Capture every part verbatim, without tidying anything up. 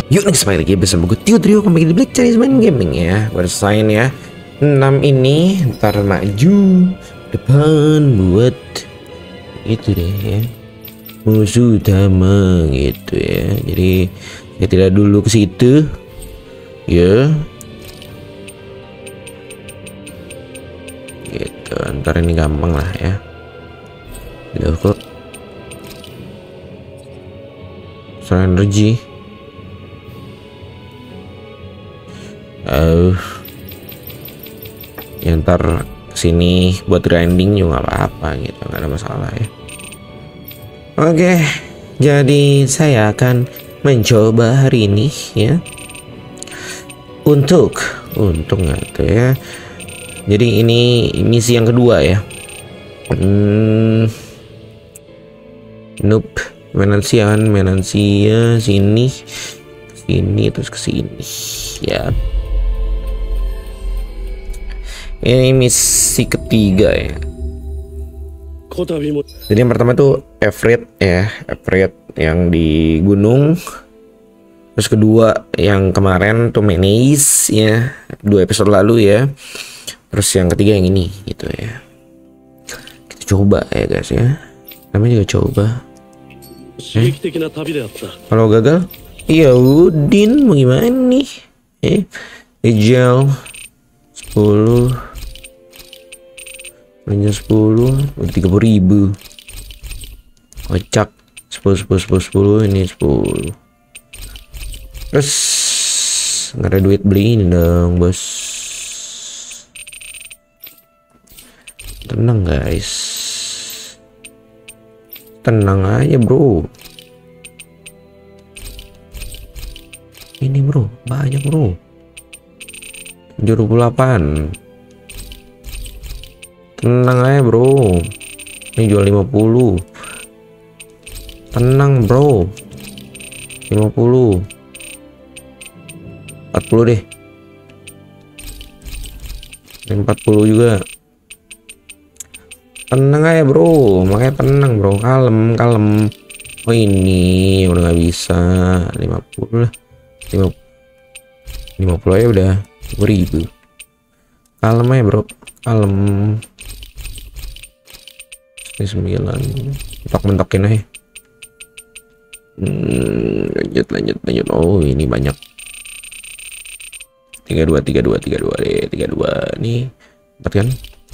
Yuk nih sekali lagi bersama gue Tio Trio kembali di Black Chinese Main Gaming ya. Gue rasain ya enam ini ntar maju depan buat itu deh ya, musuh utama gitu ya. Jadi saya tidak dulu ke situ ya gitu, ntar ini gampang lah ya. Udah kok soal energi. Uh, ya ntar sini buat grinding juga nggak apa-apa gitu, nggak ada masalah ya. Oke, jadi saya akan mencoba hari ini ya untuk untuk nggak tuh ya. Jadi ini misi yang kedua ya. Hmm, nope, Menansian, Menansia sini, sini terus ke sini ya. Ini misi ketiga ya. Jadi yang pertama tuh Everett ya, Everett yang di gunung. Terus kedua yang kemarin tuh Menes ya, dua episode lalu ya. Terus yang ketiga yang ini gitu ya. Kita coba ya guys ya. Namanya juga coba. Eh? Kalau gagal, ya Udin mau gimana nih? Eh, Ejel sepuluh. Hanya sepuluh, tiga puluh ribu. Kocak, sepuluh, sepuluh, sepuluh, sepuluh, ini sepuluh. Terus nggak ada duit beli ini dong, bos. Tenang guys, tenang aja bro. Ini bro, banyak bro. tujuh puluh delapan. Tenang aja bro, ini jual lima puluh. Tenang bro, lima puluh, empat puluh deh, empat puluh juga. Tenang aja bro, makanya tenang bro, kalem kalem. Oh ini udah nggak bisa, lima puluh lah, lima puluh aja udah dua ribu. Kalem aja bro, kalem. Ini sembilan, mentok-mentokin aja. Hmm, lanjut lanjut lanjut. Oh ini banyak. Tiga dua tiga dua tiga dua deh, tiga dua nih, empat kan?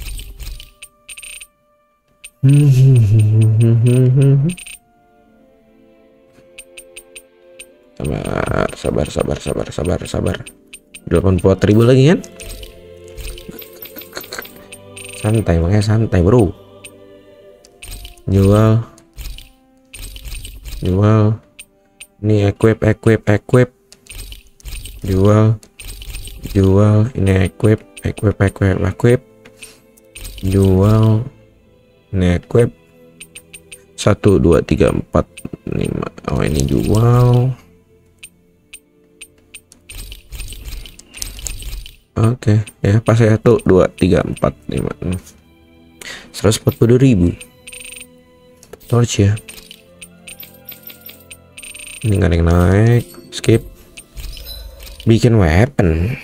Sabar sabar sabar sabar sabar sabar. Delapan puluh ribu lagi kan? Santai, makanya santai bro. Jual jual ini equip equip equip jual jual ini equip equip equip equip jual ini equip satu dua tiga empat lima. Oh ini jual. Oke ya, pas satu dua tiga empat lima enam seratus empat puluh ribu. Torch ya, ini nggak ada yang naik. Skip, bikin weapon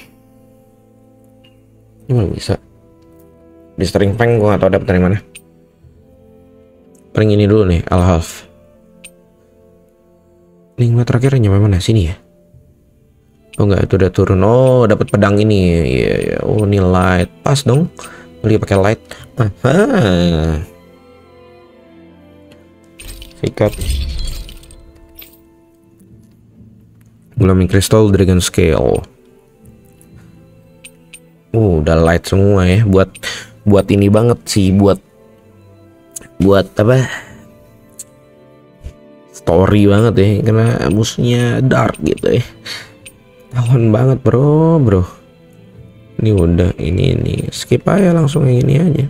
ini belum bisa. Di string peng gua nggak tahu dapet dari mana. Paling ini dulu nih, al half. Link terakhir nyampe mana? Sini ya. Oh enggak, itu udah turun. Oh dapat pedang ini ya, yeah, yeah. Oh ini light, pas dong beli pakai light. Aha. Sikat Gulamin Crystal Dragon Scale. Uh, udah light semua ya. Buat buat ini banget sih, buat buat apa? Story banget ya, karena musuhnya dark gitu ya. Tahun banget bro, bro. Ini udah ini ini skip aja langsung yang ini aja.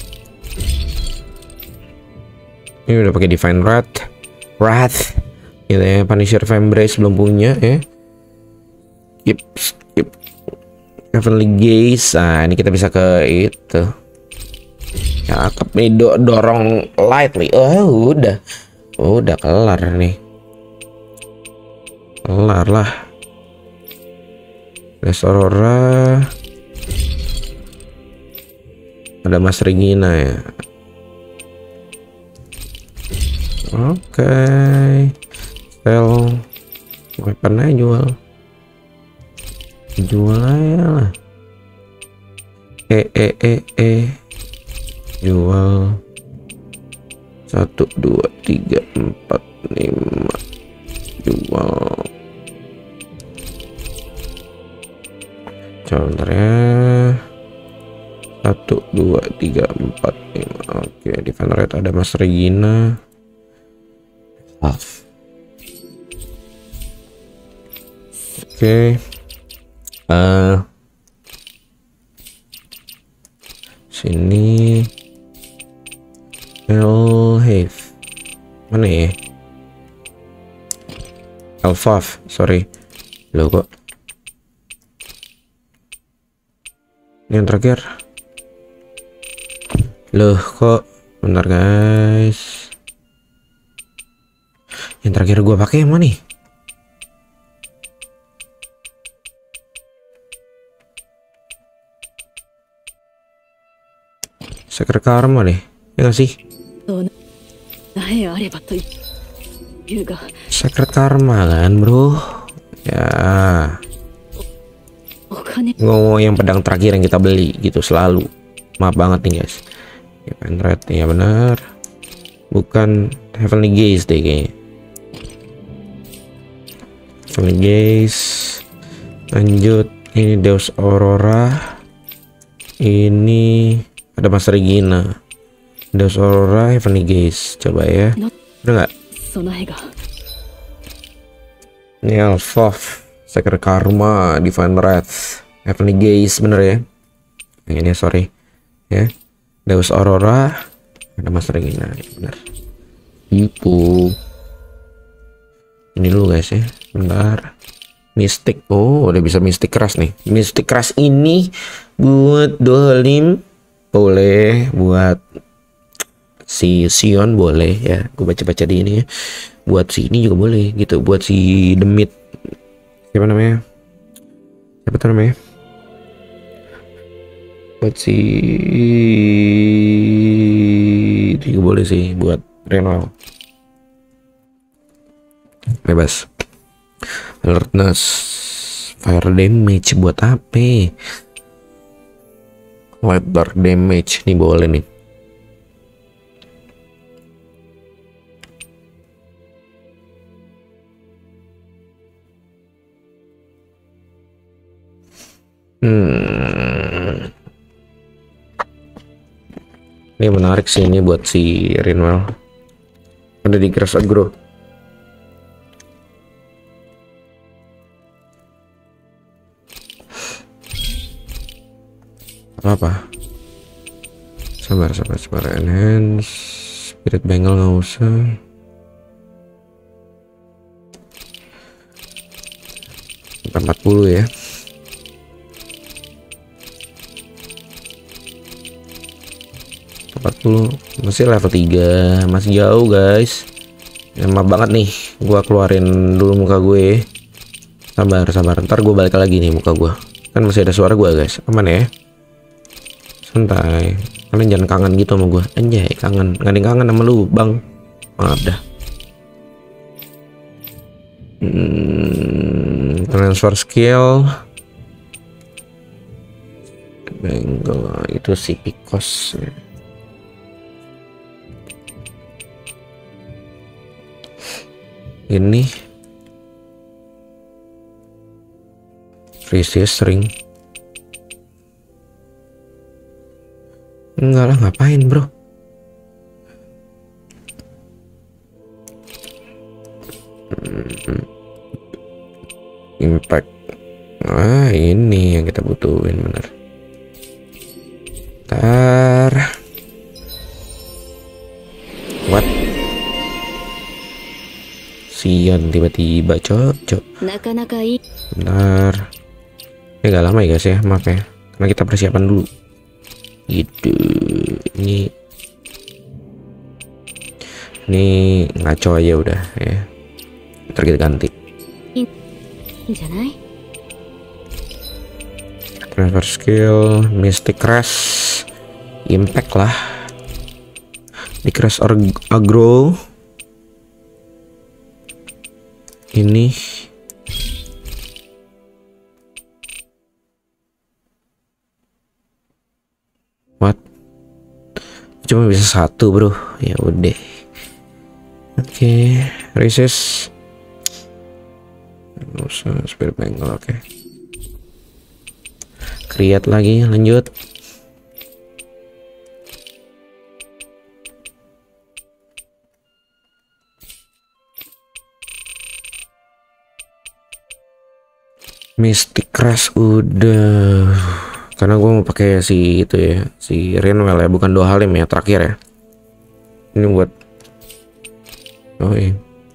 Ini udah pakai Divine Wrath, Wrath, gitu ya. Punisher Fembrace belum punya ya. Skip, skip. Heavenly Gaze. Nah, ini kita bisa ke itu. Cakep nih, do dorong lightly. Oh, udah. Udah kelar nih. Kelar lah. Les Aurora. Ada Mas Regina ya. Oke. Okay. Sell weapon aja jual. Jual aja lah. Eh eh eh eh. Jual. Satu dua tiga empat lima. Jual. Coba bentar ya. Satu dua tiga empat lima. Oke, di fan rate ada Mas Regina. Off. Oke. Uh, sini. Elhave. Mana ya? Elfaf, sorry. Loh kok. Ini yang terakhir. Loh kok. Bentar guys. Yang terakhir gua pakai yang mana nih? Sacred Karma deh. Ya gak sih? Sacred Karma kan bro. Ya. Ngomong yang pedang terakhir yang kita beli gitu selalu. Maaf banget nih guys. Ya Red ya benar. Bukan Heavenly Gaze deh kayaknya. Heavenly Gaze. Lanjut. Ini Deus Aurora. Ini ada Mas Regina. Deus Aurora, Heavenly Gaze. Coba ya. Udah nggak? Ini Elfaf, Sacred Karma, Divine Wrath, Heavenly Gaze, bener ya? Yang ini sorry ya. Deus Aurora, ada Mas Regina, bener. Ipu. Ini dulu guys ya, bentar. Mystic, oh udah bisa Mystic Crush nih. Mystic Crush ini buat Dolim boleh, buat si Sion boleh ya. Gue baca-baca di ini ya. Buat si ini juga boleh gitu. Buat si Demit, siapa namanya? Siapa tuh namanya? Buat si itu juga boleh sih. Buat Renal bebas. Alertness, fire damage buat apa? Light dark damage nih boleh nih. Hmm. Ini menarik sih ini buat si Rinwell. Ada di Grass Agro. Apa? Sabar, sabar, sabar. Enhance. Spirit Bangle nggak usah. empat puluh ya. empat puluh masih level tiga, masih jauh guys. Ya, maaf banget nih, gua keluarin dulu muka gue. Sabar, sabar. Ntar gue balik lagi nih muka gua. Kan masih ada suara gua guys. Aman ya? Santai. Kalian jangan kangen gitu sama gua. Anjay, kangen. Nggak ada yang kangen sama lu, Bang. Maaf dah. Hmm, transfer skill. Bengal itu si Picos. Ini Precious Ring. Enggak lah, ngapain bro? Hmm. Impact. Ah ini yang kita butuhin bener. Ntar. What? Sion tiba-tiba cocok. Bentar. Ini gak lama ya guys ya, maaf ya. Karena kita persiapan dulu. Gitu. Ini. Ini ngaco aja udah ya. Ntar kita ganti. Transfer skill, Mystic Crash, Impact lah. Di Crash Agro. Ini what? Cuma bisa satu bro. Ya udah. Oke, okay. Resist. Nggak usah Spirit Bangle, oke. Okay. Create lagi, lanjut. Mystic Crash udah, karena gue mau pakai si itu ya, si Renwell ya, bukan dua halim ya terakhir ya. Ini buat oh iya.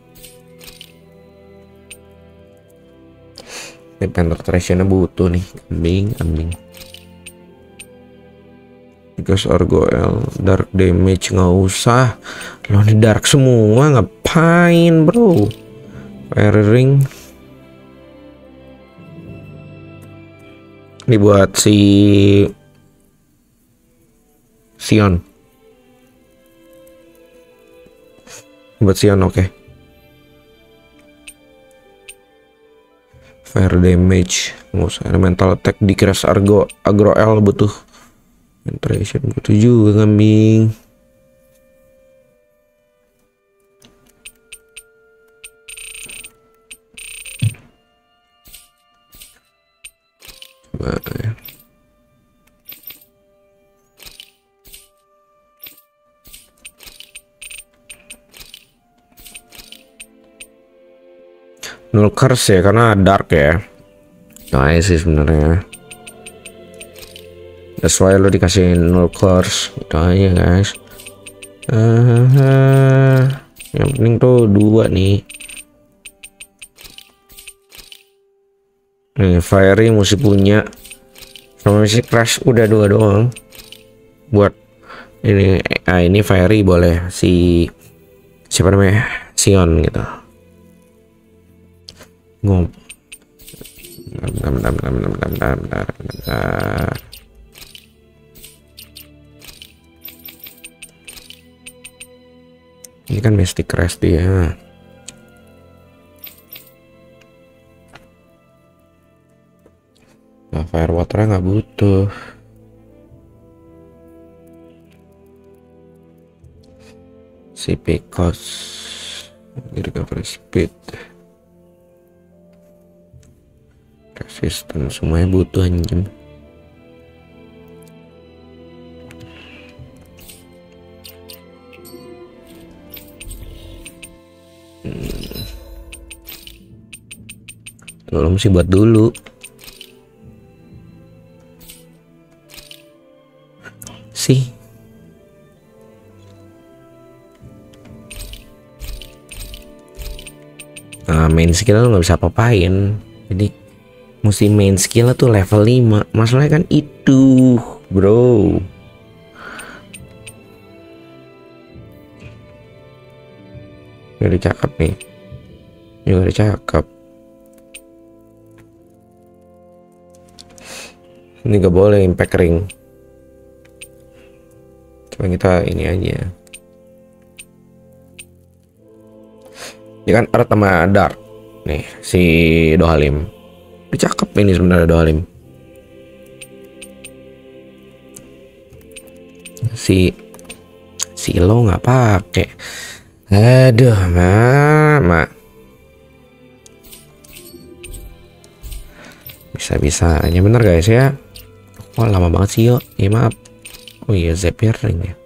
Ini penetration-nya butuh nih, kambing, kambing. Because Argoel, dark damage nggak usah. Lo ini dark semua, ngapain bro? Fire ring. Ini buat si Sion. Buat Sion, oke. Okay. Fire damage, nggak usah. Elemental attack di Crash Argo, Agro L butuh. Penetration butuh juga kambing. Ya. Null curse ya, karena dark ya. Nah sih sebenarnya. That's why lo dikasih null curse. Itu aja guys. Uh, yang penting tuh dua nih. Nih, Fiery mesti punya, sama si Crash udah dua doang. Buat ini, ah ini Fiery boleh si siapa namanya Sion gitu. Ngom. Bentar, bentar, bentar, bentar, bentar, bentar, bentar. Ini kan Mystic Crash dia. Nah, fire water nggak butuh. C P cost, recovery speed, resistance, semuanya butuh anjing. Hmm. Tolong sih buat dulu. Sih nah, main skill lo nggak bisa apa-apain, jadi mesti main skill tuh level lima. Masalahnya kan itu bro. Ini udah cakep nih, ini udah cakep. Ini gak boleh impact ring. Coba kita ini aja. Ini kan earth sama dark. Nih si Dohalim. Ini cakep ini sebenarnya Dohalim. Si Silo nggak pakai. Aduh, mama. Bisa-bisa hanya bener guys ya. Wah lama banget sih yo. Ya maaf. Oh iya Zephyr ring ya.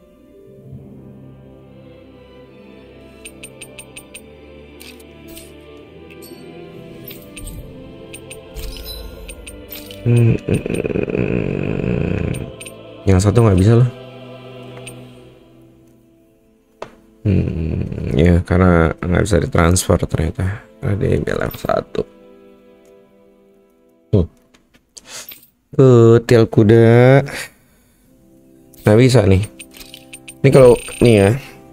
Hmm, hmm, yang satu nggak bisa loh. Hmm, ya karena nggak bisa ditransfer ternyata. Ada dia level satu. Tuh. Kutil kuda. Nggak bisa nih. Ini kalau nih ya,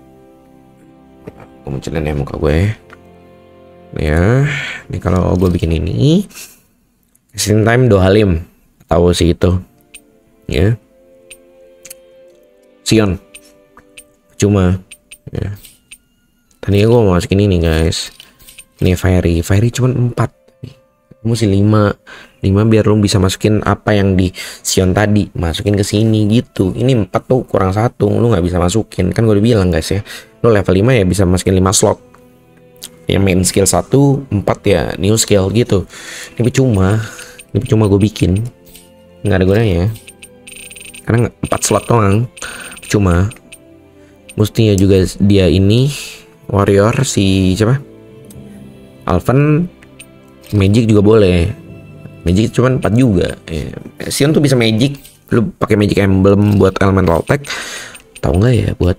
aku munculin ya muka gue. Nih ya, ini kalau gue bikin ini, screen time Dohalim tahu sih itu ya. Sion cuma ya. Tadinya gue mau masukin ini guys, ini Fairy Fairy cuma empat, mesti lima lima biar lo bisa masukin apa yang di Sion tadi, masukin ke sini gitu. Ini empat tuh kurang satu, lo nggak bisa masukin, kan gue udah bilang guys ya, lo level lima ya bisa masukin lima slot yang main skill satu, empat ya new skill gitu. Ini cuma ini cuma gue bikin nggak ada gunanya karena empat slot doang. Cuma mestinya juga dia ini warrior si siapa, Alvan, magic juga boleh, magic cuman empat juga ya. Sion tuh bisa magic, lu pakai magic emblem buat elemental attack, tahu nggak ya buat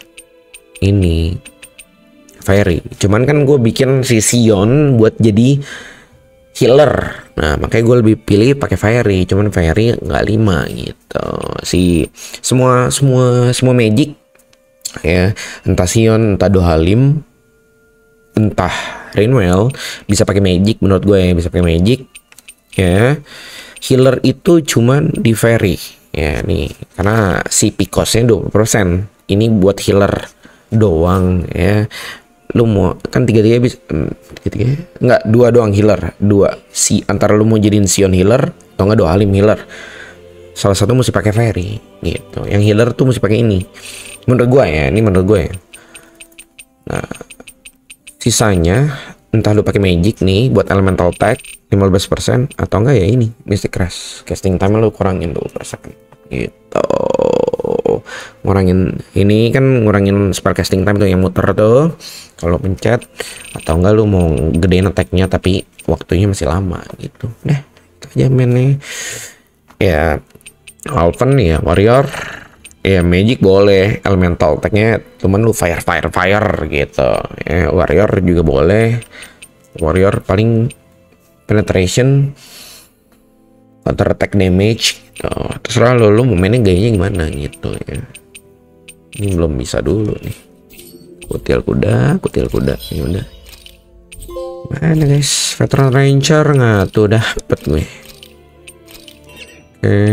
ini Fairy. Cuman kan gue bikin si Sion buat jadi healer, nah makanya gue lebih pilih pakai Fairy. Cuman Fairy nggak lima gitu. Si semua semua semua magic ya, entah Sion, entah Dohalim, entah Rinwell bisa pakai magic. Menurut gue ya bisa pakai magic ya. Healer itu cuman di Fairy ya nih, karena si Picosnya dua puluh persen. Ini buat healer doang ya. Lu mau kan tiga tiga bisa tiga tiga nggak, dua doang healer, dua si antara lu mau jadiin Sion healer atau nggak Dohalim healer, salah satu mesti pakai Fairy gitu. Yang healer tuh mesti pakai ini menurut gue ya, ini menurut gue ya. Nah sisanya entah lu pakai magic nih buat elemental attack lima belas persen atau enggak ya ini Mystic Crash, casting time lu kurangin dua puluh persen gitu. Ngurangin ini kan ngurangin spell casting time tuh yang muter tuh kalau pencet, atau enggak lu mau gedein attacknya tapi waktunya masih lama gitu. Deh itu aja mainnya ya. Alvan ya warrior ya, magic boleh, elemental attacknya cuman lu fire fire fire gitu ya. Warrior juga boleh, warrior paling penetration, counter attack damage gitu. Terserah lo, lo mau mainnya gayanya gimana gitu ya. Ini belum bisa dulu nih. Kutil kuda, kutil kuda, ini udah. Mana guys, veteran ranger nggak tuh, dapet gue. Oke,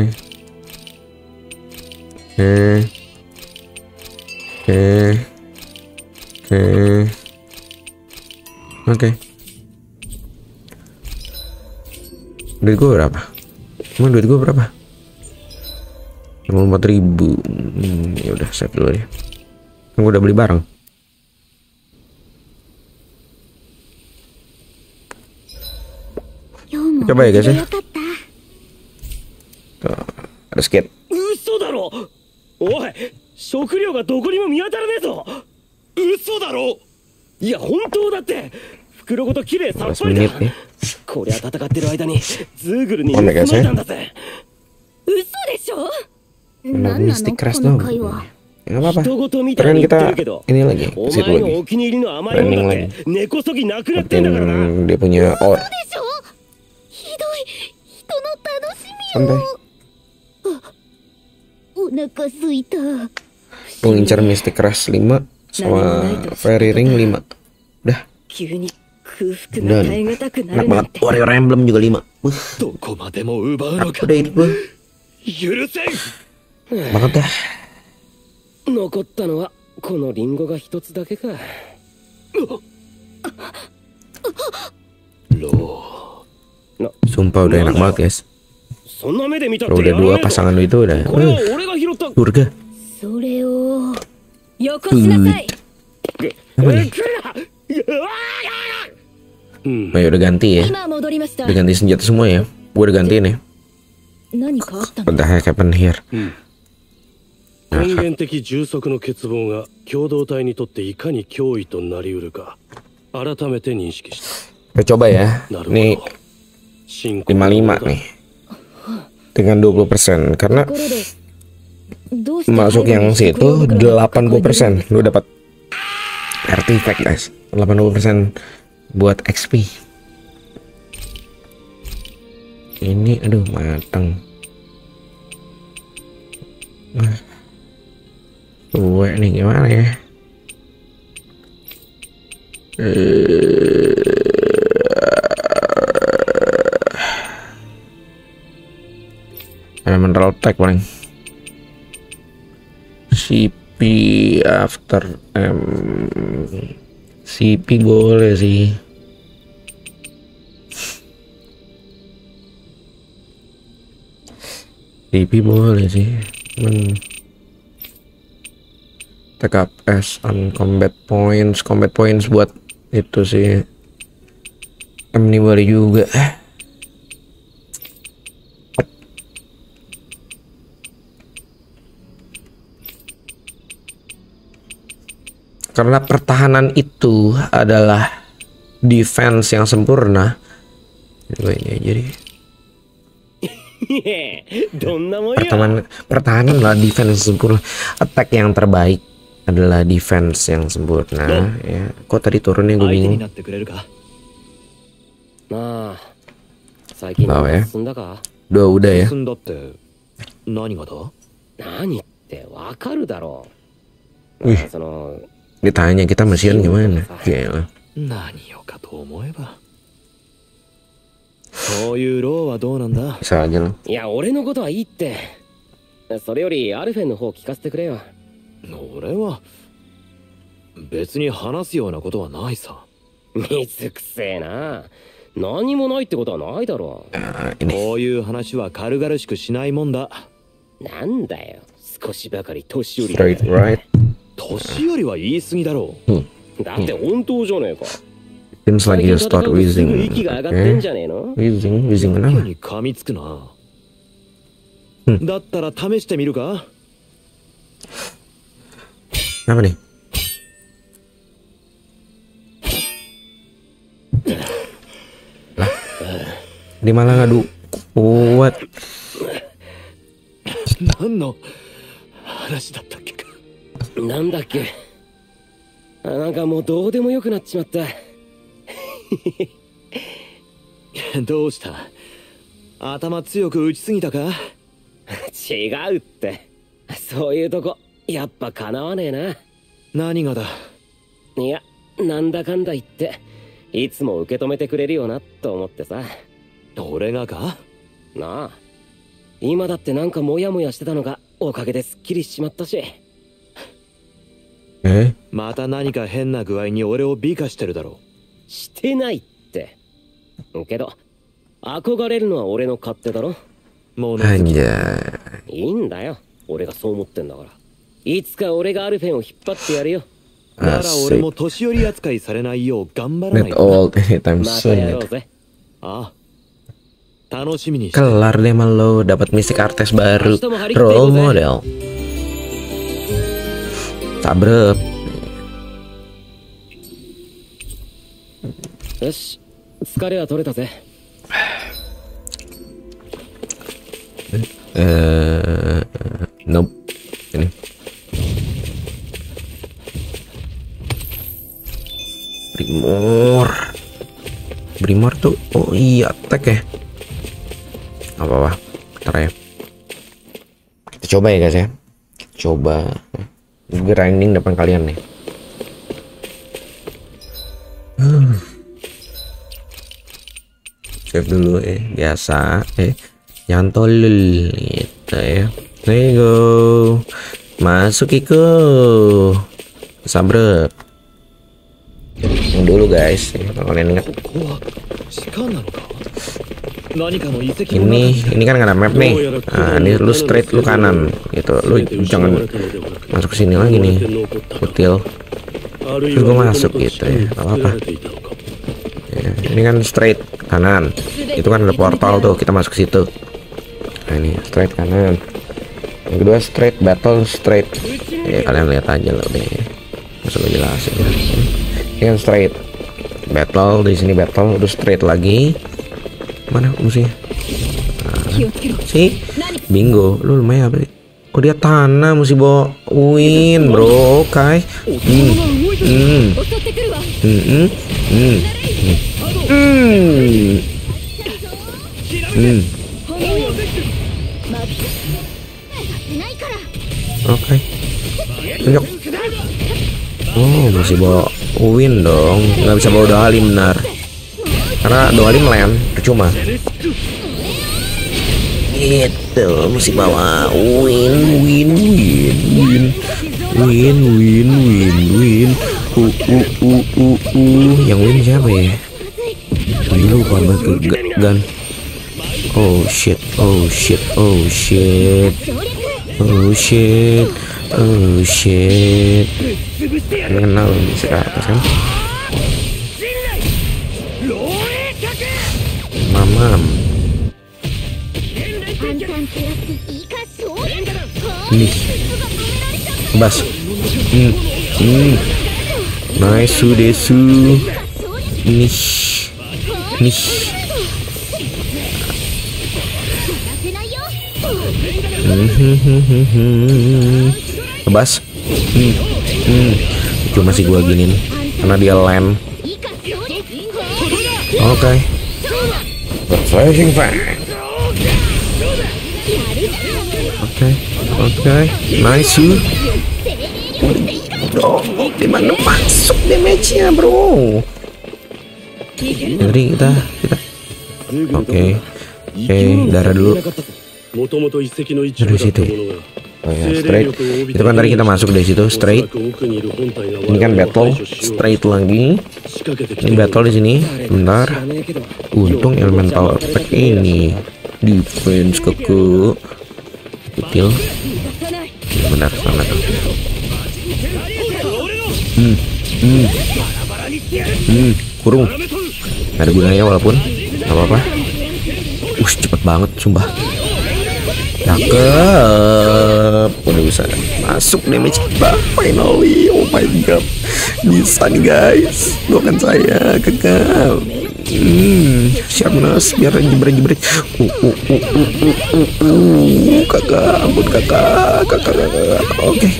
oke, oke, oke, oke. Duit gue berapa? Emang duit gue berapa? enam puluh empat ribu. Hmm, ya udah save dulu ya. Kan gue udah beli barang. Coba ya guys ya. Tuh, ada skate. 嘘だろ。おい、食料がどこにも見当たらねえぞ。嘘だろ。いや本当だって。袋ごときれいさっぱりだ。こりゃ戦ってる間にズーグルに盗まれたんだぜ。嘘でしょ。 なんなのこの会話。Nggak apa-apa. Keren kita ini lagi, situ lagi. Training lagi. Dapetin dia punya or. Santai. Lu ngincar Mystic Crash lima sama Fairy Ring lima. Udah. Dan enak banget. Warrior Emblem juga lima. Wah. Aku udah hidup gue. Banget dah. 残ったのはこのリンゴが一つだけか。 Sumpah udah enak banget guys. Kalau udah dua pasangan lu itu udah uh, surga. Apa nih? Ayo udah ganti ya. Udah ganti senjata semua ya. Gue udah gantiin ya. What the heck happened here? 根源的充足の欠乏が共同体にとっていかに脅威となりうるか改めて認識した。 Kita coba ya. Nih lima puluh lima nih. Dengan dua puluh persen karena masuk yang situ delapan puluh persen. Lu dapat artifact guys. delapan puluh persen buat X P. Ini aduh matang. Nah. Gue nih gimana ya? elemental attack paling. C P after M. C P boleh sih. C P boleh sih. Men take up S on combat points, combat points buat itu sih. M ini boleh juga. Karena pertahanan itu adalah defense yang sempurna. Ini jadi pertahanan, pertahanan adalah defense yang sempurna. Attack yang terbaik adalah defense yang sempurna. Ya, kok tadi turunnya gue bingung. Bawa ya. Dua udah ya. Wih, ditanya kita mesian gimana? Gila. Bisa aja loh. Ya, 俺のことはいいって。それよりアルフェンの方聞かせてくれよ。俺は別に話すようなことはないさ。水くせえな。何もないってことはないだろう。こういう話は軽々しくしないもんだ。なんだよ。少しばかり年寄りだ。年寄りは言い過ぎだろう。だって本当じゃねえか。 Seems like you start wheezing. Okay. Wheezing, wheezing kenapa? Hmm. Apa nih? Lah, di malah ngadu kuat. Nandakke? なんかもうどうでもよくなっちまった。どうした？頭強く打ちすぎたか？違うって。そういうとこやっぱかなわねえな。何がだ？いや、なんだかんだ言っていつも受け止めてくれるよなと思ってさ。俺がか？なあ。今だってなんかモヤモヤしてたのがおかげですっきりしちまったし。 え？ また何か変な具合に俺を美化してるだろう。してないって。けど憧れるのは俺の勝手だろ。もういいんだよ。俺がそう思ってんだから。いつか俺がアルフェンを引っ張ってやるよ。なら俺も年寄り扱いされないよう頑張らないと。またやろうぜ。ああ。楽しみにして。 Kelar deh lo dapat mistik artes baru. Role model. Sabrep. よし、疲れは取れたぜ。 Eh, nope. Ini. Brimor. Brimor tuh, oh iya, attack ya. Apa-apa, ntar ya. Kita coba ya guys ya. Coba. Grinding depan kalian nih. Hmm. Save dulu eh biasa eh jangan tolol gitu ya. There you go. Masuk Iko. Sabrep. Yang dulu guys, ya, kalau kalian ingat. Ini ini kan nggak ada map nih. Nah, ini lu straight lu kanan gitu. Lu jangan masuk ke sini lagi nih. Kutil. Terus gue masuk gitu ya. Gak apa-apa. Ya, ini kan straight kanan. Itu kan ada portal tuh, kita masuk ke situ. Nah, ini straight kanan. Yang kedua straight battle straight. Ya kalian lihat aja loh deh. Masuk jelasin. Ini kan straight battle, di sini battle, udah straight lagi. Mana musuhnya? Nah, sih bingo, lu lumayan apa sih? Oh dia tanah mesti bawa win bro, kai. Hmm. Hmm. Hmm. Hmm. Hmm. Hmm. Oke. Tunjuk. Oh masih bawa win dong, nggak bisa bawa dua halim benar. Karena dua halim land percuma. Itu masih bawa. Win, win, win, win, win, win, win, win. Uh, uh, uh, uh, uh. Yang win siapa ya? Lu korban ke gun. Oh shit, oh shit, oh shit, oh shit, oh shit. Kenal bisa ke atas kan? Mamam. Nih, bas. Hmm, hmm. Nice desu. Nih, nih. Bebas. Hmm. Hmm. Cuma sih gua giniin karena dia land. Oke. Okay. Flashing fan. Oke, oke, nice. Bro, dimana masuk damage-nya bro? Jadi kita, kita. Oke, okay. Oke, okay, darah dulu. Dari situ ya? Oh ya, straight. Itu kan tadi kita masuk dari situ, straight. Ini kan battle, straight lagi. Ini battle di sini. Bentar. Untung elemental attack ini defense keke. Kutil. Benar sangat. Hmm, hmm, hmm, kurung. Gak ada gunanya walaupun. Gak apa-apa. Ush, cepet banget, sumpah. Cakep. Udah bisa masuk damage kita finally. Oh my god, bisa nih guys. Doakan saya gagal. Hmm, siap nas biar jebret jebret. Uh, uh, uh, uh, uh, uh, uh. Kakak, ampun kakak, kakak, kakak. Oke, okay.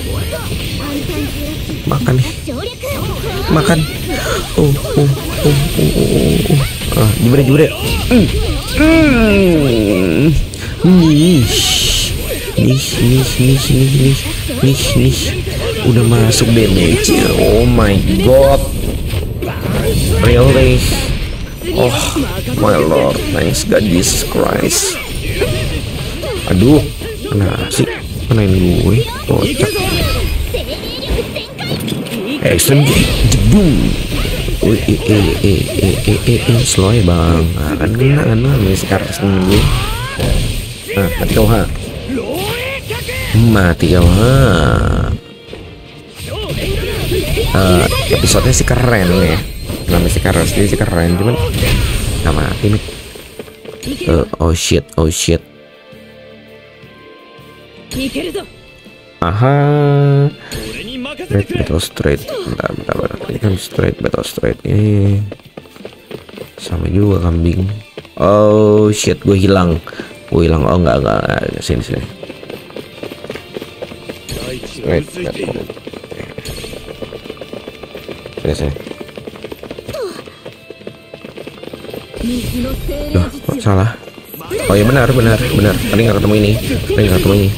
Makan nih, makan. Oh, oh, oh, oh, oh, oh. Ah, jebret jebret. Hmm, hmm. Nih, nih, nih, nih, nih, nih, nih, udah masuk damage-nya. Oh my god, really? Oh my lord, thanks God Jesus Christ. Aduh, mana sih? Mana ini gue? Kocak. Extreme jebung. Wih, eh, eh, eh, eh, eh, eh, eh, slow ya bang. Kan kena, kan masih kartas gue. Nah, mati kau ha. Mati kau ha. Uh, episodenya sih keren ya. Namanya sih keren, sih keren cuman nggak mati nih. Uh, oh shit, oh shit. Aha. Red battle straight. Bentar, bentar, bentar. Ini kan straight battle straight. Ini sama juga kambing. Oh shit, gue hilang. Gue hilang. Oh enggak, enggak, enggak. Sini, sini. Straight battle. Sini, sini. Loh, kok salah? Oh ya benar, benar, benar. Tadi nggak ketemu ini. Tadi nggak ketemu ini.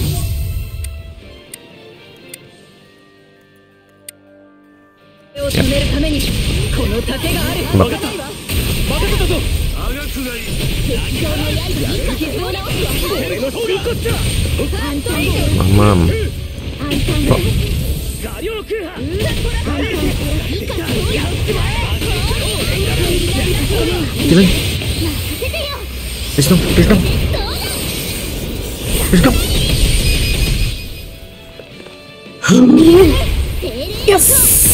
Ya. Mamam. Oh. Gila. Please dong, please dong. Please dong. Yes.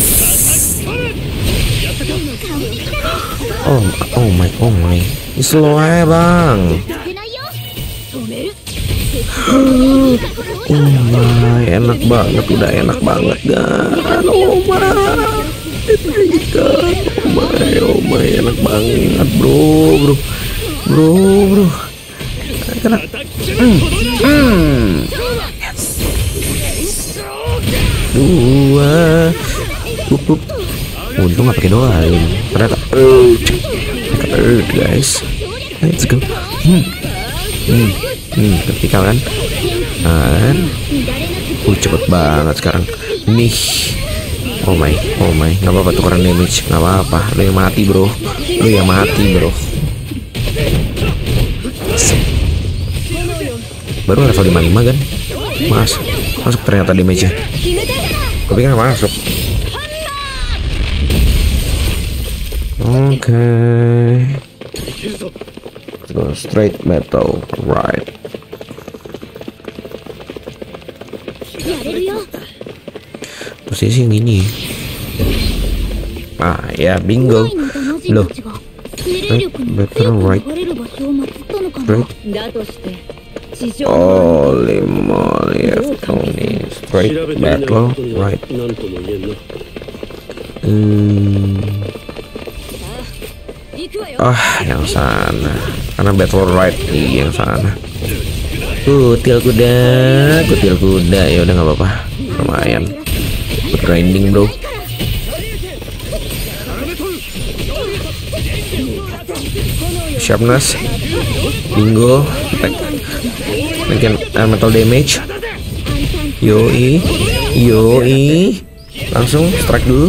Oh, oh my, oh my. Ini slow aja bang. Oh my, enak banget, udah enak banget kan. Oh my, oh my, oh my, enak banget bro, bro, bro, bro. Kena. Hmm, hmm. Dua. Up, up. Untung nggak pakai doain. Ternyata. Uh, guys. Let's go. Hmm. Hmm. Hmm. Vertikal kan. Nah. Uh, cepet banget sekarang. Nih. Oh my, oh my. Nggak apa-apa tukeran damage. Nggak apa-apa. Lu yang mati bro. Lu yang mati bro. Baru level lima puluh lima kan? Mas, masuk ternyata damage-nya. Gue pikir masuk. Oke. Okay. Let's go straight battle, right? Posisi yang ini. Ah ya, bingo. Loh. Straight battle, right? Right? Holy moly, Tony. Straight battle, right? Hmm. Ah, yang sana. Karena battle right di yang sana. Kutil kuda, kutil kuda. Ya udah nggak apa-apa. Lumayan. Grinding bro. Sharpness. Bingo. Attack. Bikin elemental damage. Yoi, yoi. Langsung strike dulu.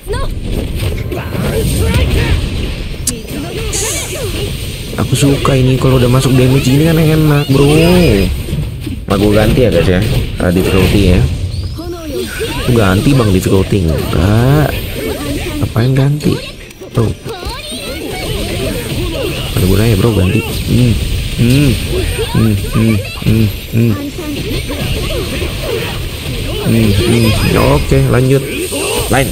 Aku suka ini kalau udah masuk damage ini kan enak bro. Nah, gue ganti ya guys ya, uh, difficulty ya. Aku ganti bang difficulty enggak. Apain ganti bro? Ada gunanya bro ganti. Hmm. Hmm. Hmm. Hmm. Hmm. Hmm. Hmm. Hmm. Oke lanjut. Lain.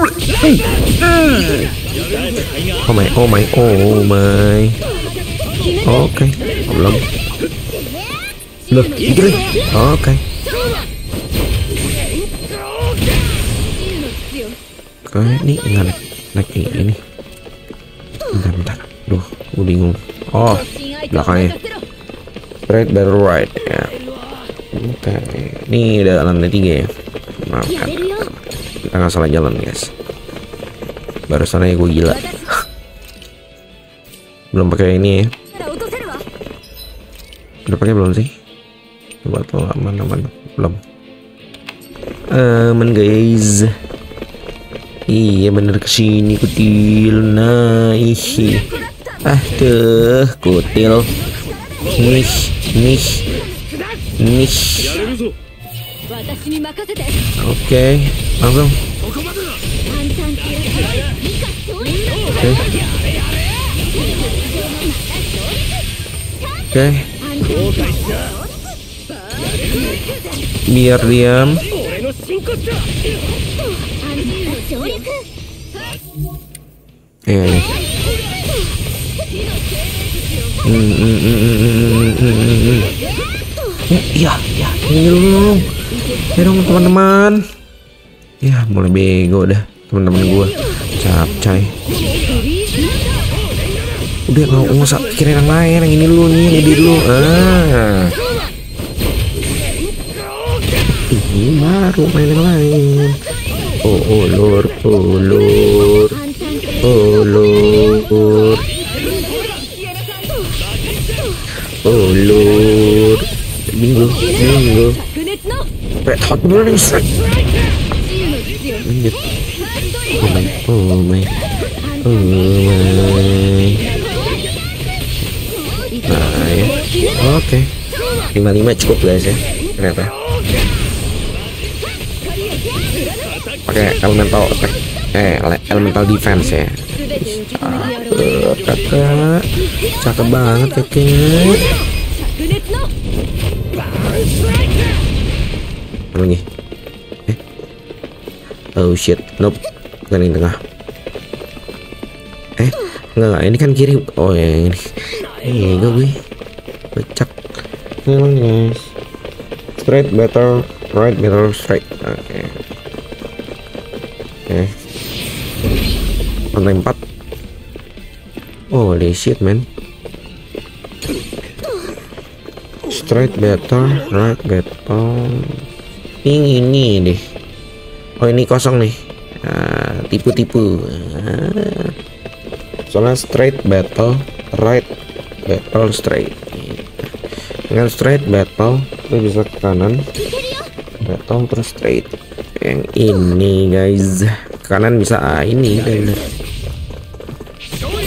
Oh my, oh my, oh my. Oke, okay. Belum. Loh, gitu nih. Oke. Okay. Oke, ini enggak naik, naik ini. Bentar, bentar. Duh, gue bingung. Oh, belakangnya. Straight battle right ya. Oke, okay. Ini udah lantai tiga ya. Maafkan. Kita nggak salah jalan guys. Barusan aja gue gila. Belum pakai ini ya. Udah pakai belum sih? Coba tuh aman aman belum. Aman guys. Iya bener kesini kutil. Nah ih. Ah tuh kutil. Nih nih nih. Oke langsung. Oke. Oke. Biar diam. Eh. Hmm, hmm, hmm, hmm, hmm, hmm. Ya, ya, ya, ini dong. Ya dong teman-teman. Ya, mulai bego dah teman-teman gua. Capcay. Udah nggak usah pikirin yang lain, yang ini dulu nih, yang gede dulu. Ah. Ini baru main yang lain. Oh, oh lord, oh lord, oh lord, oh lord. Bingo, bingo. Red hot burning strike. Lanjut. Oh my, oh my, oh my. Nah ya, oke okay. lima puluh lima cukup guys ya ternyata. Pakai elemental attack, eh elemental defense ya. Ah, uh, kakak cakep banget kakek. Apa lagi? Eh. Oh shit, nope, bukan yang tengah. Eh, enggak, enggak, ini kan kiri. Oh ya ini. Iya gue becak. Memang guys. Straight battle, right battle, straight. Oke. Okay. Oke. Okay. Lantai empat. Holy shit man. Straight battle, right battle. Ini ini deh. Oh ini kosong nih. Nah, tipu-tipu. Nah. Soalnya straight battle, right battle straight. Dengan straight battle itu bisa ke kanan, battle terus straight. Yang ini guys, ke kanan bisa ah, ini bener.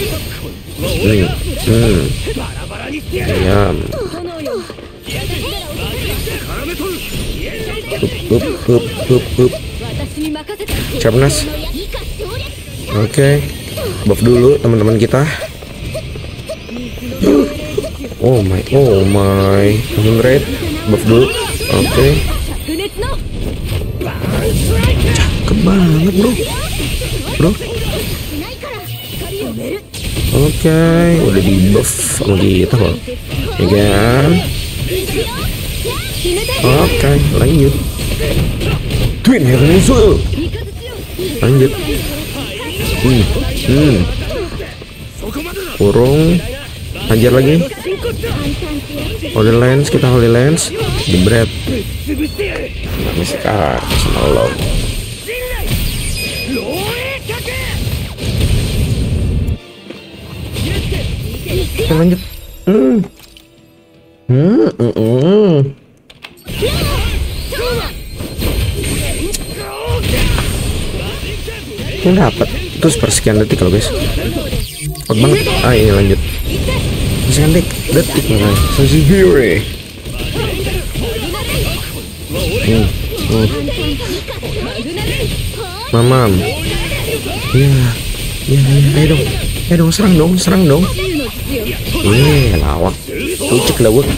Hmm, hmm. Diam. Up, up, up, up. Sharpness. Oke, okay. Buff dulu teman-teman kita. Oh my, oh my. Langsung raid. Buff dulu. Oke. Okay. Cakep banget bro, bro. Oke, okay. Udah di buff sama kita kok, ya kan? Oke, okay. Lanjut. Twin Heaven Musuh. Lanjut. Hmm, hmm. Kurung. Hajar lagi. Holy Lens, kita Holy Lens. Jebret. Miska, semalam. Kita lanjut. Hmm. Hmm, hmm, hmm. Ini dapat terus persekian detik kalau guys. Cepet banget. Ah ini lanjut. Persekian detik, detik nih. Sensei Hero. Hmm, hmm. Mamam. Iya, iya, iya. Ayo dong, ayo dong, serang dong, serang dong. Eh, lawak. Ucek lawak.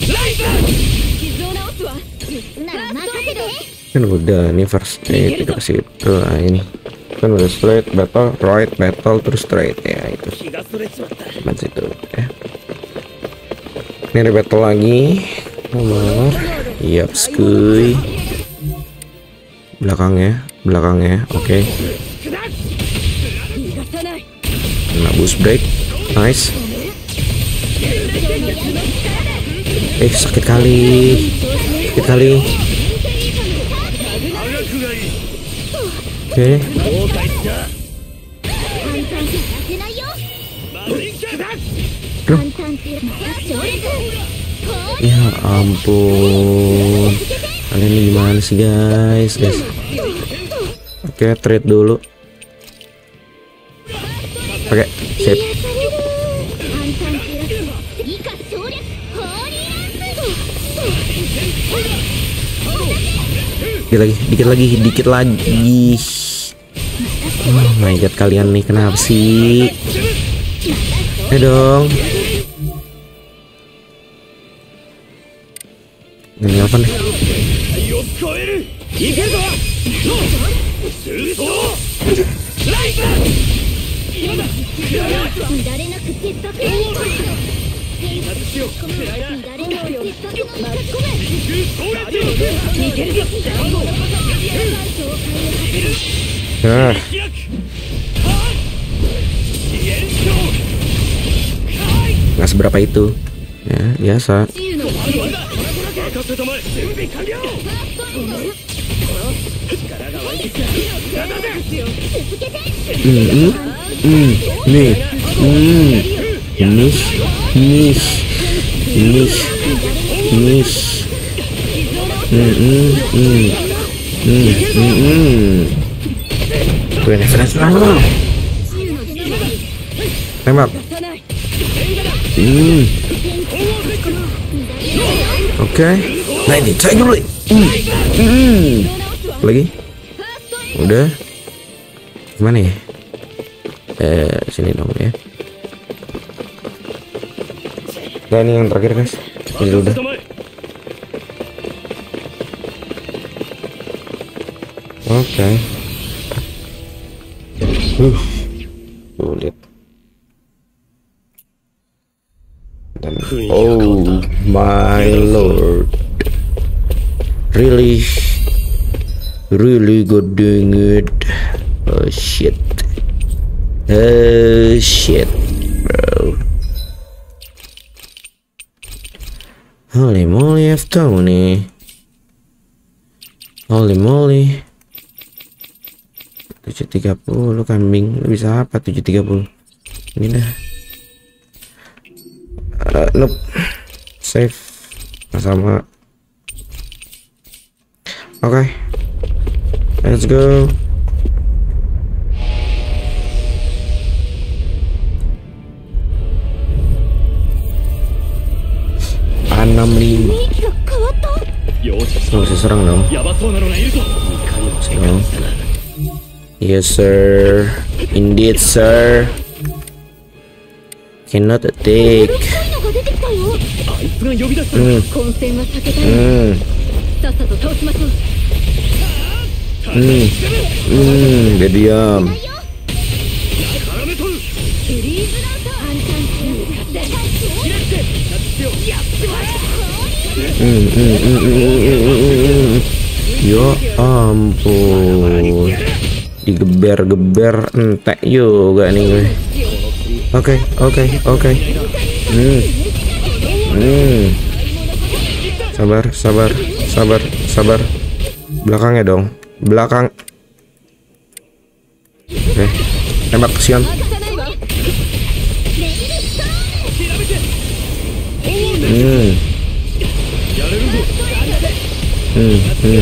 Kan udah nih first aid kita kasih itu ah, ini kan udah straight battle right battle terus straight ya itu macam itu ya. Ini ada battle lagi nomor yap skuy belakangnya belakangnya oke okay. Nah boost break nice. Eh sakit kali sakit kali. Oke. Okay. Loh. Ya ampun. Kalian ini gimana sih guys, guys? Oke, okay, trade dulu. Oke, okay, sip. Dikit lagi, dikit lagi, dikit lagi. Oh my god, kalian nih kenapa sih? Ayo dong. Ini apa nih? Nah. Nggak seberapa itu ya, biasa. Hmm, hmm, hmm, nih, hmm, nih, nih, nih, nih, hmm, hmm, hmm, hmm, hmm. Tuh ini flash dulu. Tembak. Hmm. Oke. Okay. Nah ini saya dulu. Hmm. Hmm. Lagi. Udah. Gimana ya? Eh sini dong ya. Nah ini yang terakhir guys. Ini udah. Oke. Okay. Uh. Sulit. Dan oh my lord. Really really good doing it. Oh shit. Oh shit bro. Holy moly F Tony. Holy moly. tujuh tiga puluh kambing. Lu bisa apa tujuh tiga puluh? Ini dah. Uh, nope. Save sama. Oke. Okay. Let's go. enam lima. Oh, bisa serang dong. ヤバそうなのがいるぞ。いかにも手がしたな。 Yes sir, indeed sir. Cannot attack. あいつが呼び出した。 Hmm, 混戦は避けたい。 hmm, さっさと倒しましょう。 hmm, hmm. Dia diam. 絡め取る。 フリーズランター。 Hmm, hmm, hmm, hmm, hmm, hmm, hmm. Ya ampun, digeber-geber entek juga nih gue. Oke, oke, oke. Hmm, hmm. Sabar, sabar, sabar, sabar. Belakangnya dong, belakang. Oke, tembak Sion. Hmm. Hmm, hmm.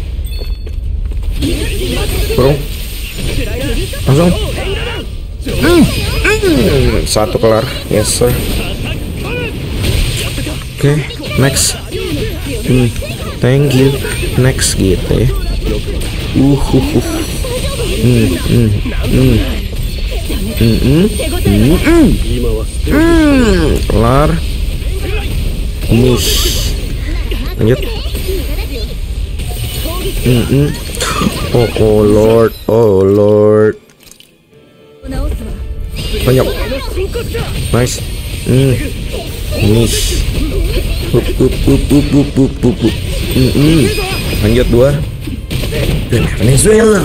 Bro, langsung. Hmm, hmm. Satu kelar, yes sir. Oke, next. Hmm, thank you. Next gitu ya. Uh, uh, uh. Hmm, hmm, hmm. Hmm, hmm, hmm, hmm. Hmm, kelar. Miss. Lanjut. Hmm, hmm. Oh, oh lord, oh lord. Banyak. Nice. Hmm. Miss. Up, up, up, up, up, up, up, up. Hmm, hmm. Lanjut dua. Venezuela.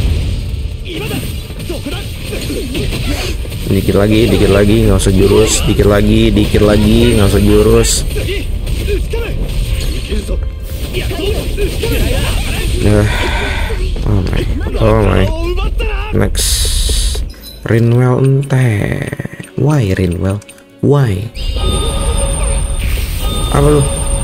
Dikit lagi, dikit lagi, nggak usah jurus. Dikit lagi, dikit lagi, nggak usah jurus. Nah, oh my, oh my. Next, Rinwell ente. Why Rinwell? Why? Apa lu?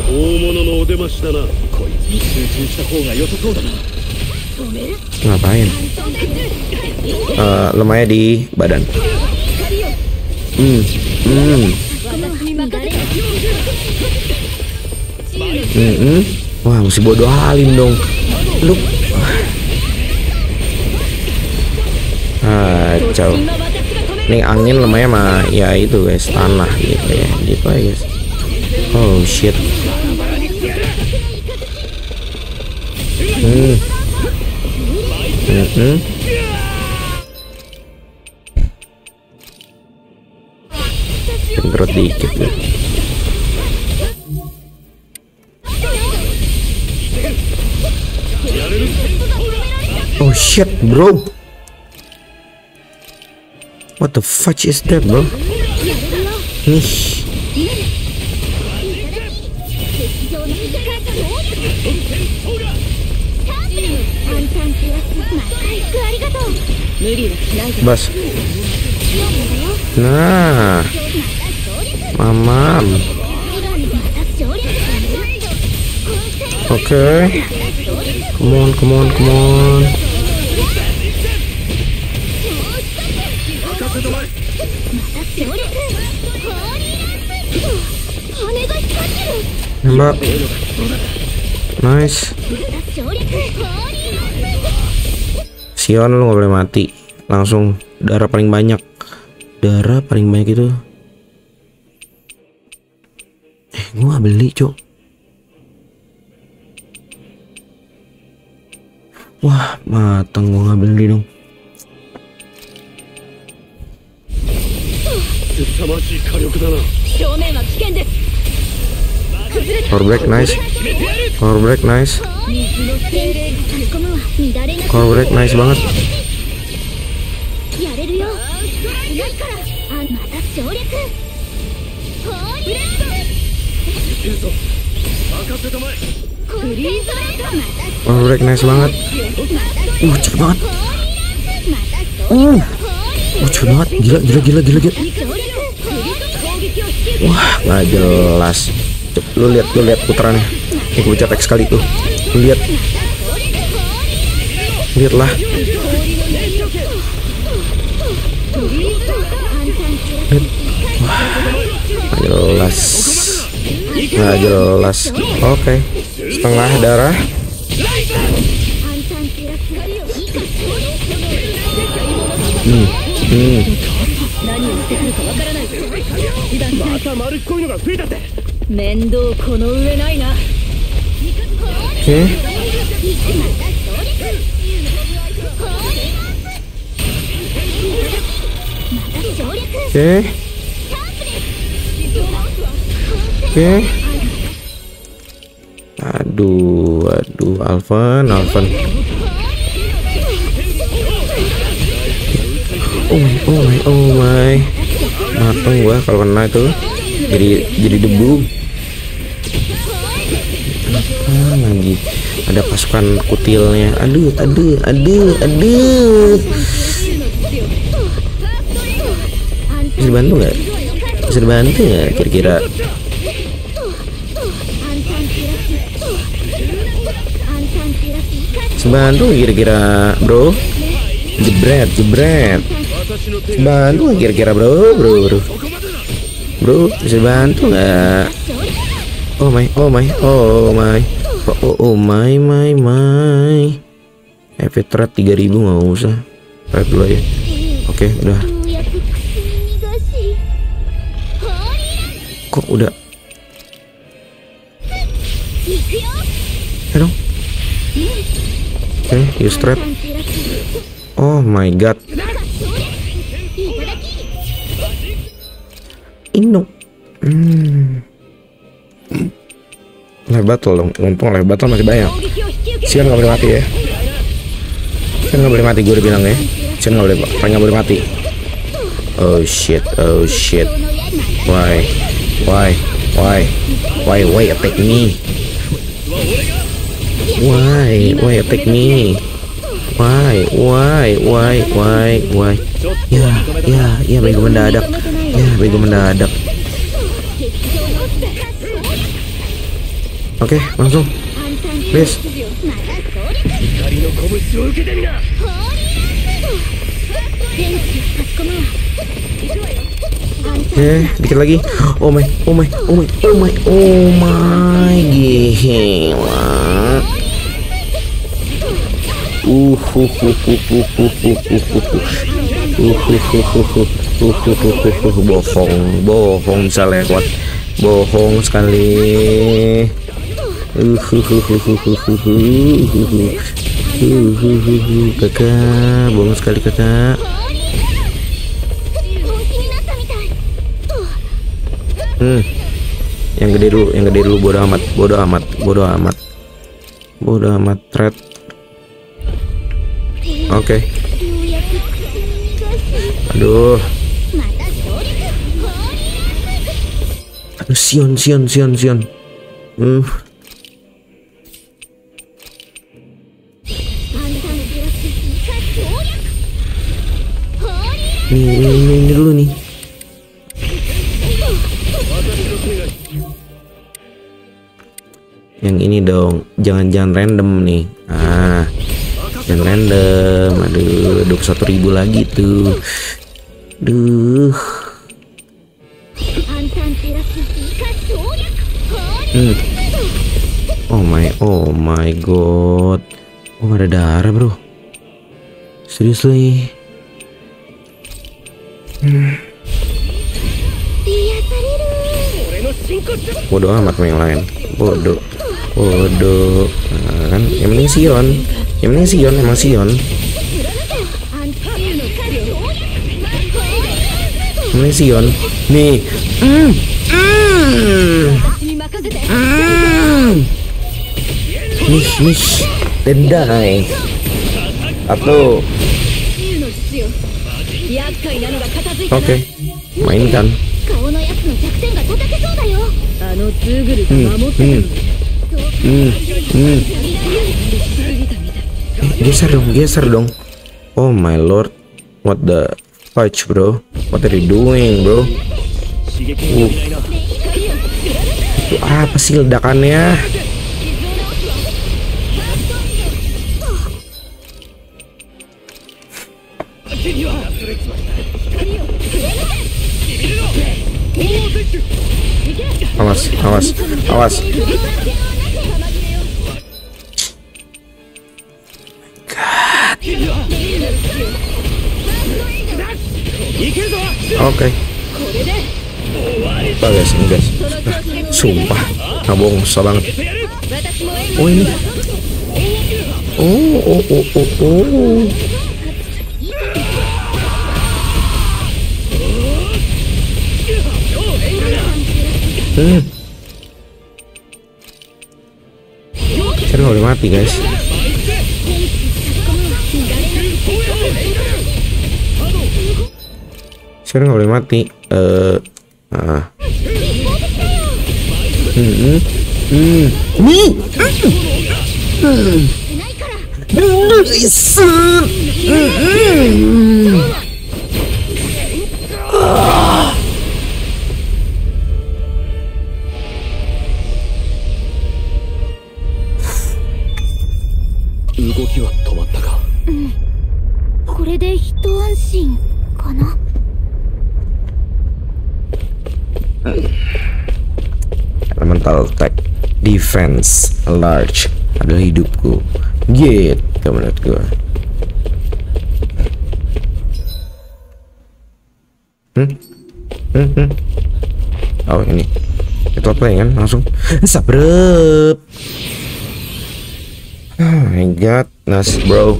Ngapain? Uh, lemahnya di badan. Hmm, hmm, hmm, hmm. Wah, mesti bodoh halim dong. Lu. Kacau. Nih angin lemahnya mah ya itu guys, tanah gitu ya, gitu aja guys. Oh shit. Hmm. Hmm. Hmm. Perut dikit ya. Oh shit, bro. What the fudge is that, bro? Nih. Bas. Nah. Mamam. Oke. Okay. Come on, come on, come on. Nembak. Nice. Sion, lu nggak boleh mati. Langsung darah paling banyak. Darah paling banyak itu. Eh, gua nggak beli, cok. Wah, matang, gua nggak beli dong. Power break nice. Power break nice. Power break nice banget. Power break nice banget. Uh, cepet banget. Uh, uh cepet banget. Gila, gila, gila, gila, gila. Wah, nggak jelas. Lu lihat, lu lihat putarannya. Ini gue cetek sekali tuh. Lu lihat. Lihatlah. Lihat. Wah, nggak jelas. Nggak jelas. Oke. Okay. setengah darah. Hmm, hmm. 何をしてくるかわからないぞ。被弾しないまた丸っこいのが増えたって。 面倒この上ないな。 Oke. Oke. Oke. Aduh, aduh, Alvan, Alvan. Oh my, oh my, oh my. Mateng gua kalau kena itu. Jadi jadi debu. Ah, lagi ada pasukan kutilnya. Aduh, aduh, aduh, aduh. Bisa dibantu nggak? Bisa dibantu nggak kira-kira? Bisa bantu kira-kira, bro? Jebret, jebret. Bisa bantu nggak kira-kira, bro? Bro, bro. Bro, bisa bantu nggak? Oh my, oh my, oh my, oh, oh, oh my, my, my. Efek threat tiga ribu nggak usah. Threat dulu ya. Oke, udah. Kok udah? Aduh. Oke, use threat. Oh my god. Ino. Hmm. Live battle dong, untung live battle masih banyak. Sion nggak boleh mati ya. Sion nggak boleh mati, gue udah bilang ya. Sion nggak boleh, nggak boleh mati. Oh shit, oh shit. Why, why, why, why, why attack me? Why, why attack me? Why, why, why, why, why? Ya, ya, ya bego mendadak. Ya bego mendadak. Oke, langsung. Please. Oke, dikit lagi. Oh my, oh my, oh my, oh my, oh my, gila. Uh, uh, uh, uh, uh, uh, uh, uh, uh, uh, uh, uh, uh, uh, bohong, bohong bisa lewat, bohong sekali. Uh, uh, uh, uh, uh, uh, uh, uh, uh, uh, kakak, bohong sekali kakak. Hmm, yang gede dulu, yang gede dulu, bodoh amat, bodoh amat, bodoh amat, bodoh amat, threat. Oke. Okay. Aduh. Aduh, Sion, Sion, Sion, Sion. Hmm. Nih, ini, ini, ini dulu nih. Yang ini dong, jangan-jangan random nih. Ah. Dan random, aduh, dua puluh satu ribu lagi tuh, duh. Hmm. Oh my, oh my god, oh ada darah bro, seriously. Hmm. Bodoh amat sama yang lain, bodoh, bodoh, nah, kan, yang penting Sion. Yang penting Sion, emang Sion. Yang penting Sion. Nih. Mm. Mm. Mm. Nih, nih. Dendai. Atau. Oke. Mainkan. Hmm. Hmm. Hmm. Geser dong, geser dong. Oh my lord, what the fudge bro? What are you doing bro? Uh. Itu apa sih ledakannya? Awas, awas, awas. Oke. Oh guys, ini guys. Sumpah, nggak bohong, susah banget. Oh ini. Oh, oh, oh, oh, oh. Hmm. Saya nggak boleh mati guys. Saya nggak boleh mati. Eh, uh, ah. Hmm, hmm, hmm, hmm, hmm. Nice. Hmm, hmm. Ah. 動きは止まったか。 うん。これで一安心かな。 Elemental attack, defense, large adalah hidupku. Gitu menurut gua. Hmm? Hmm, hmm. Oh ini. Itu apa ya kan? Langsung sabrep. Oh my god, nice bro.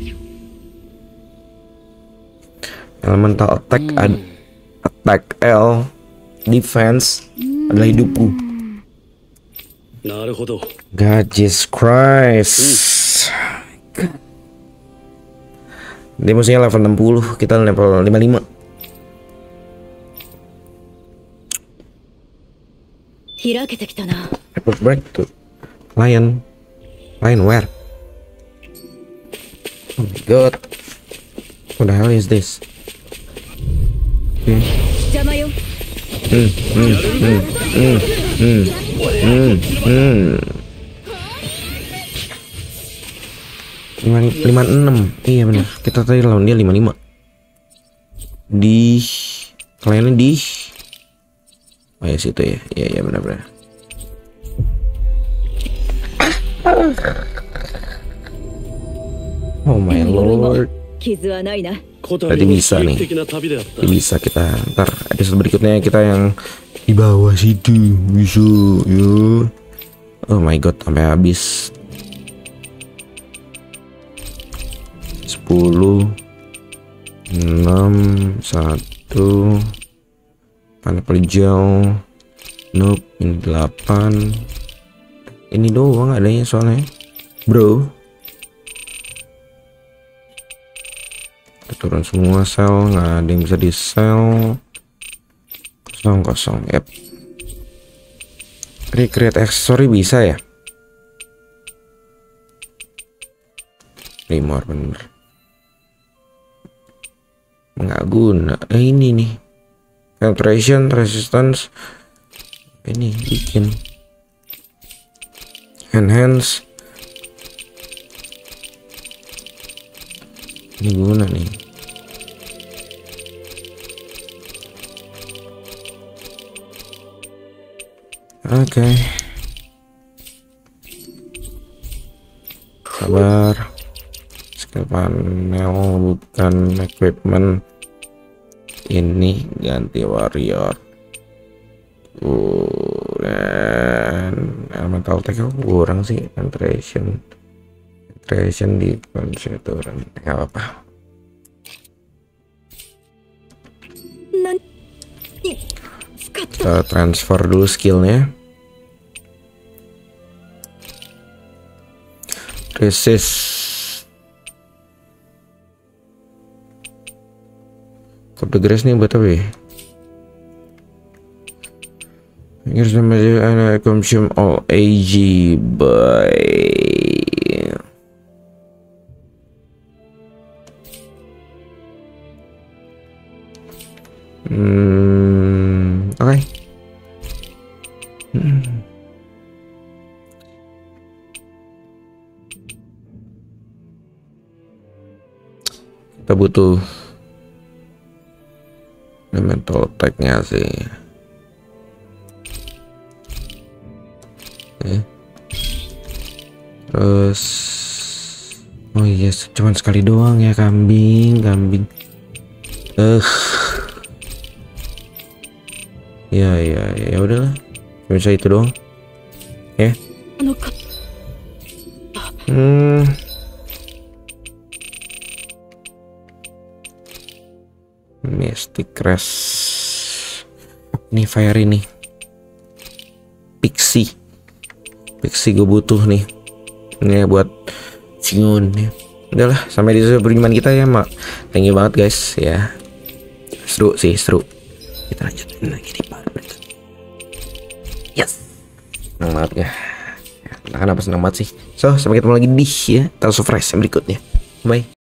Elemental attack, ad, attack L, defense adalah hidupku. God Jesus Christ. Dia musuhnya level enam puluh, kita level lima puluh lima. Report break tuh. Lion. Lion where? Oh my god. What the hell is this? Hmm. Hmm, hmm, hmm, hmm, hmm, hmm, hmm. lima lima enam. Iya benar. Kita tadi lawan dia lima lima. Di kliennya di oh ya situ ya. Iya iya benar benar. Oh my lord. Berarti bisa nih. Berarti bisa kita ntar episode berikutnya kita yang di bawah situ bisa ya. Oh my god sampai habis. Sepuluh enam satu panel jauh. Nope, ini delapan. Ini doang adanya soalnya bro. Turun semua sel, nggak ada yang bisa di sel. Kosong kosong yep. Recreate accessory bisa ya. Rimor bener nggak guna. Eh ini nih penetration resistance ini bikin enhance ini guna nih. Oke okay. Sabar, skill panel bukan equipment, ini ganti warrior. Uh, dan elemental attack kurang sih, concentration concentration di turun nggak apa-apa. Kita transfer dulu skillnya. Resist Code Grace nih buat apa ya? Here's the magic and I consume all A G by Hmm, oke. Okay. Hmm. Kita butuh elemental attack-nya sih. Okay. Terus, oh yes, cuman sekali doang ya kambing, kambing. Eh. Uh. Ya ya ya udahlah. Bisa itu doang. Ya. Hmm. Mystic Crash. Ini fire ini. Pixie. Pixie gue butuh nih. Ini buat Cingun ya. Udahlah, sampai di situ perjumpaan kita ya, Mak. Thank you banget guys ya. Seru sih, seru. Kita lanjutin lagi di part berikutnya. Yes. Senang banget ya. Nah, kenapa senang banget sih? So, sampai ketemu lagi di ya Tales of Rise yang berikutnya. Bye.